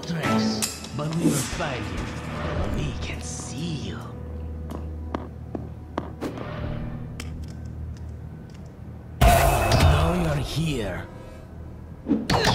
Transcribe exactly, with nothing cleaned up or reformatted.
tricks, but we will find you. We can see you. Now you're here.